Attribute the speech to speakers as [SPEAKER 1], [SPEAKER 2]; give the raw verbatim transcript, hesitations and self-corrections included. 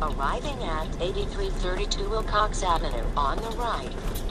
[SPEAKER 1] Arriving at eighty-three thirty-two Wilcox Avenue on the right.